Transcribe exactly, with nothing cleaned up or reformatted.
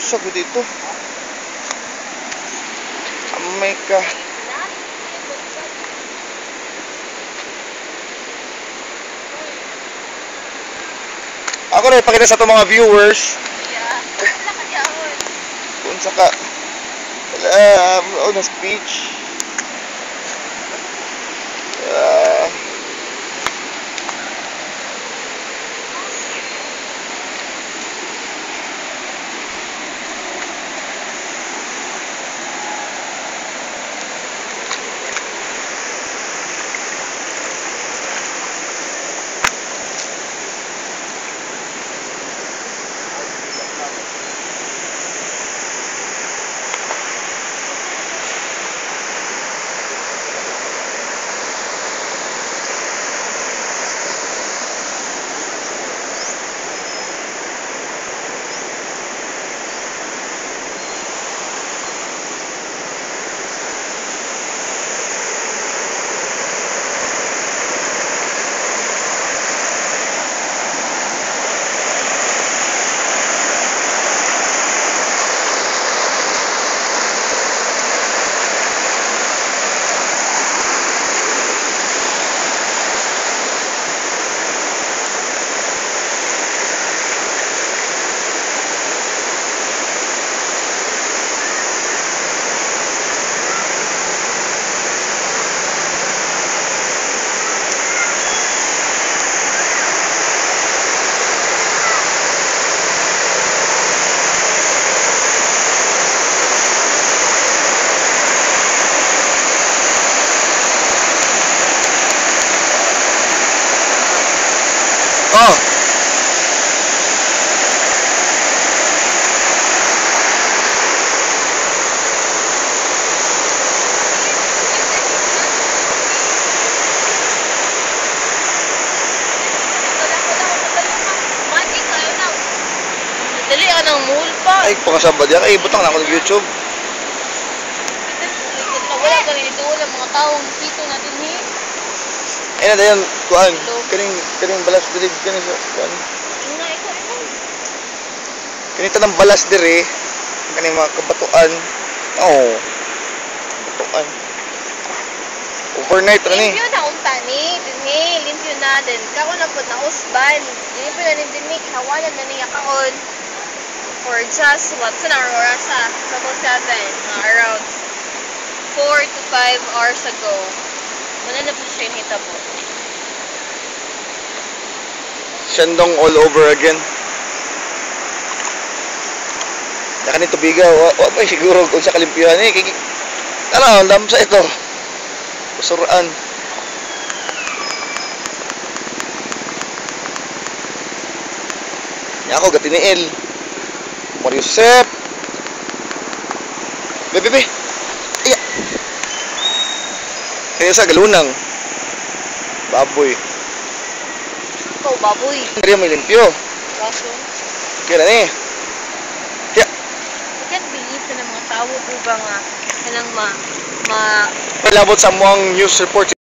usag dito. Amay ka. Ako na ipakita sa itong mga viewers. Yeah. Wala ka diyan. Kung saka wala, oh, na speech. Uh, Oh. Dali ka ng mall pa. Ay, pakasabad yan. Ay, butang na ako ng YouTube. Wala ka rin ito. Wala mga taong dito natin eh. Ay na dayan, kuan. Kaning kaning balas diri kaning sa kuan. Ina ikaw ikaw. Kanita ng balas diri, kaning mga kabatuan. Oh. Kabatuan. Overnight ra ni. Limpyo na unta ni, dinhi, limpyo na din. Kako na pud na husband. Limpyo na ni dinhi, hawalan na niya kaon. For just what's an hour oras sa double seven, uh, around four to five hours ago. Wala na po siya hitabo. Sendong all over again. Naka ni tubigaw, wa, wa pa siguro kung sa kalimpyuhan eh. Kiki, ano, lamsa ito. Usuraan. Niya ako, gatiniil. Mariusep. Bebe, bebe. Iya. Kaya sa galunang. Baboy. Ikaw, baboy. Kaya may limpyo. Kaso, Kaya na eh. Kaya. I can't believe na ng mga tao po ba nga kailang ma... ma... Palabot sa muang news report